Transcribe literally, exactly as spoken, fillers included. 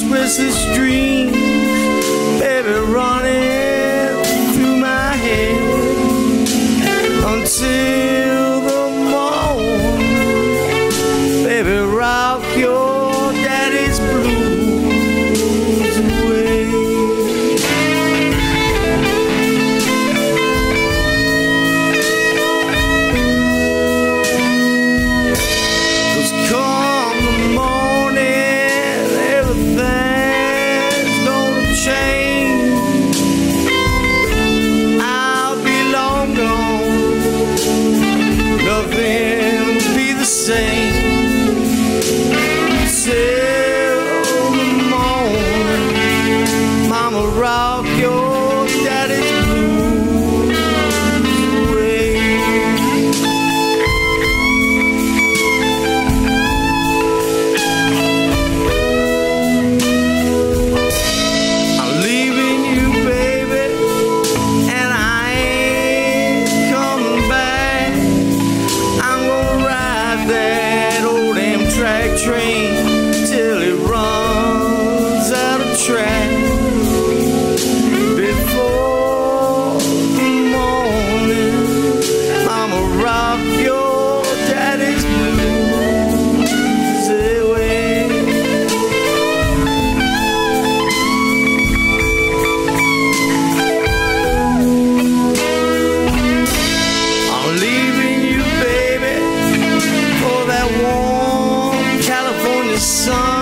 restless dreams, baby, running through my head until the morning. Baby, rock your daddy's blues away. Cause come the morning, everything's gonna change. I'll be long gone, nothing will be the same. Till the morning, mama, rock your daddy's blues away. I'm leaving you, baby, and I ain't coming back. I'm gonna ride that old Amtrak train till it runs out of track. Before the morning, mama, rock your daddy's blues away. I'm leaving you, baby, for that warm California sun.